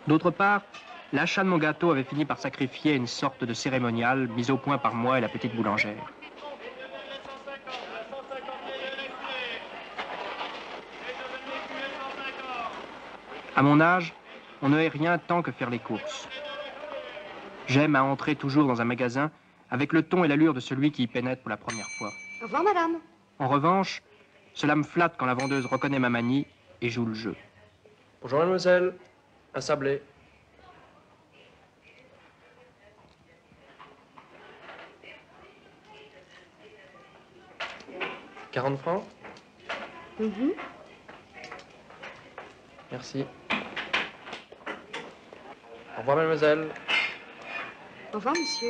D'autre part, l'achat de mon gâteau avait fini par sacrifier une sorte de cérémonial mis au point par moi et la petite boulangère. À mon âge, on ne hait rien tant que faire les courses. J'aime à entrer toujours dans un magasin avec le ton et l'allure de celui qui y pénètre pour la première fois. Au revoir, madame. En revanche, cela me flatte quand la vendeuse reconnaît ma manie et joue le jeu. Bonjour, mademoiselle. Un sablé. « 40 francs. Merci. Au revoir, mademoiselle. Au revoir, monsieur.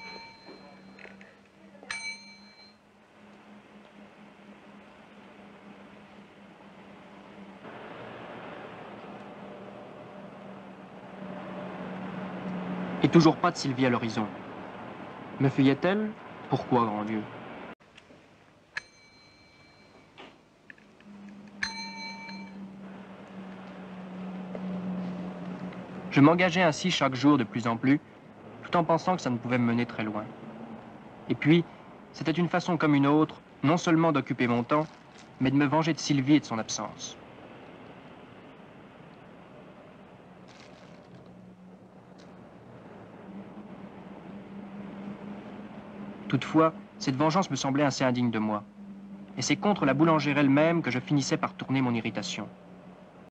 Et toujours pas de Sylvie à l'horizon. Me fuyait-elle? Pourquoi, grand Dieu? Je m'engageais ainsi chaque jour de plus en plus, tout en pensant que ça ne pouvait me mener très loin. Et puis, c'était une façon comme une autre, non seulement d'occuper mon temps, mais de me venger de Sylvie et de son absence. Toutefois, cette vengeance me semblait assez indigne de moi. Et c'est contre la boulangère elle-même que je finissais par tourner mon irritation.